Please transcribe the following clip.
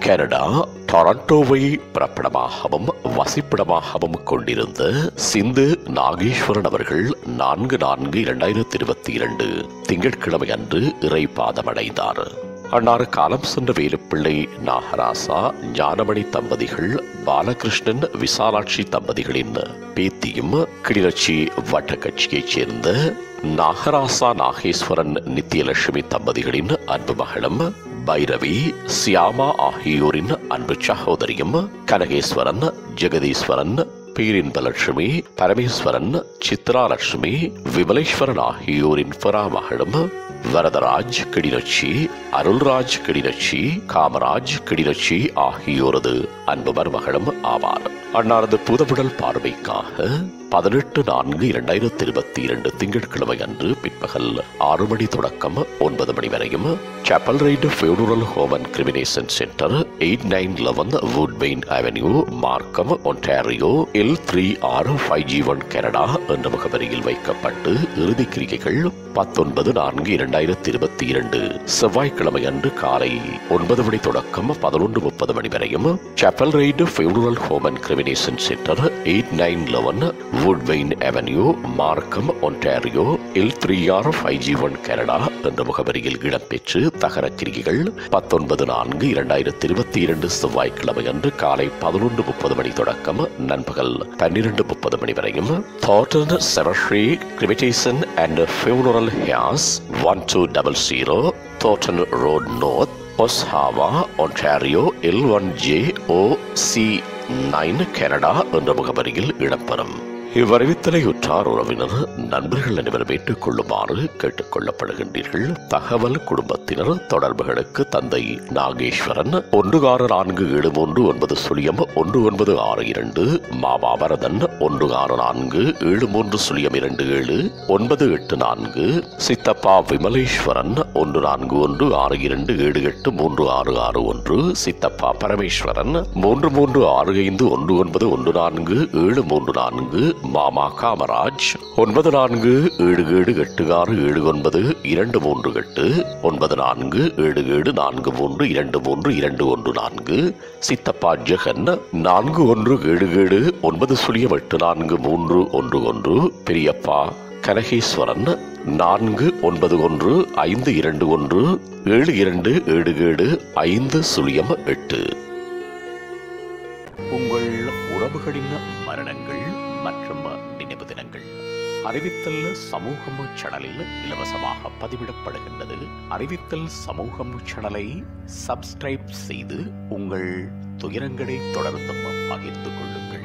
Canada டொரண்டோவை பிறப்பிடமாகவும் வசிப்பிடமாகவும் கொண்டிருந்த சிந்து நாகேஸ்வரன் அவர்கள் 4/4/2022 திங்கட்கிழமை அன்று இறைபாதமடைந்தார். அன்னாறு காலம் சென்ற வேலுப்பிள்ளை நாகராசா ஞானமணி தம்பதிகள் பாலகிருஷ்ணன் விசாலாட்சி தம்பதிகளின் பேத்தியும் கிளிநொச்சி வட்டக்கட்சியைச் சேர்ந்த நாகராசா நாகேஸ்வரன் நித்யலட்சுமி தம்பதிகளின் அன்பு மகளும் பைரவி சியாமா ஆகியோரின் அன்பு சகோதரியும் கனகேஸ்வரன் ஜெகதீஸ்வரன் பேரின்பலட்சுமி பரமேஸ்வரன் சித்ராலட்சுமி விமலேஸ்வரன் ஆகியோரின் பராமகளும் வரதராஜ் கிளிநொச்சி அருள்ராஜ் கிளிநொச்சி காமராஜ் கிளிநொச்சி ஆகியோரது அன்பு மருமகளும் ஆவார். அன்னாரது புதவுடல் பார்வைக்காக 18/4/2022 திங்கட்கிழமை அன்று பிற்பகல் 6 மணி தொடக்கம் 9 மணி வரையும் Chapel Ride Funeral Home and Cremation Centre 8911 Woodbine Avenue, Markham, Ontario L3R5G1 Canada என்ற முகவரியில் வைக்கப்பட்டு இறுதி கிரிகைகள் 19/4/2022 செவ்வாய்க்கிழமை அன்று காலை 9 மணி தொடக்கம் 11:30 மணி வரையும் Chapel Ride Funeral Home and Cremation Centre 8911 Woodbine Avenue, Markham, Ontario L3R5G1 Canada என்ற முகவரியில் இடம்பெற்று தகர கிரிகைகள் 19/4/2022 செவ்வாய்க்கிழமை அன்று காலை 11:30 மணி தொடக்கம் நண்பகல் 12:30 மணி வரையும் Thornton Cemetery Cremation and Funeral House 1200 Thornton Road North, Oshawa, Ontario L1JOC9 Canada என்ற முகவரியில் இடம்பெறும். இவ்வறிவித்தலை உற்றார் உறவினர் நண்பர்கள் அனைவரும் ஏற்றுக் கொள்ளுமாறு கேட்டுக் கொள்ளப்படுகின்றீர்கள். தகவல் குடும்பத்தினர் தொடர்புகளுக்கு தந்தை நாகேஸ்வரன் 1647390196 மாமா வரதன் 16473027 984 சித்தப்பா விமலேஸ்வரன் 1416278366 சித்தப்பா பரமேஸ்வரன் 33651914 மாமா காமராஜ் 9477867923 9477432314 சித்தப்பா ஜெகன் 4177908431 பெரியப்பா கனகேஸ்வரன் 49152172778508. உங்கள் உறவுகளின் மரணங்கள் மற்றும் நினைவு தினங்கள் அறிவித்தல் சமூகம் சேனலில் இலவசமாக பதிவிடப்படுகின்றது. அறிவித்தல் சமூகம் சேனலை சப்ஸ்கிரைப் செய்து உங்கள் துயரங்களை தொடர்ந்தும் பகிர்ந்து கொள்ளுங்கள்.